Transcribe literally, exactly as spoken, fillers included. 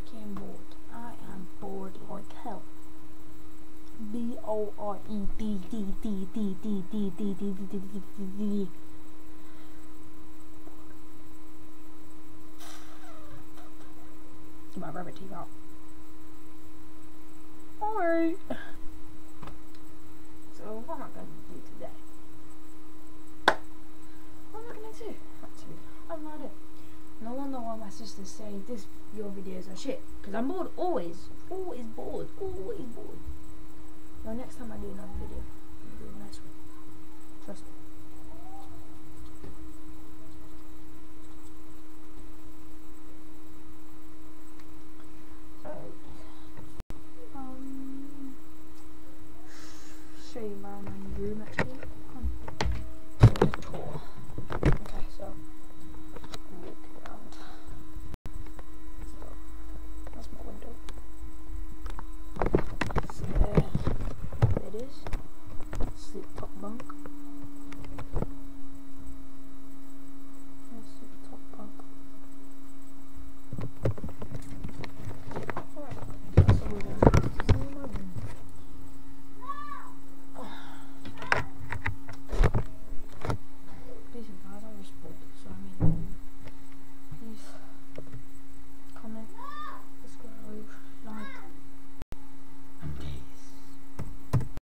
freaking bored. I am bored like hell. B O R E D D D D D D D D D D D. Get my rabbit teeth out. Alright. So what am I going to do today? What am I going to do? Actually, I have no idea. No wonder why my sisters say this your videos are shit. Because I'm bored always. Always bored. Always bored. Well, next time I do another video, I'm going to do a nice one. Trust me.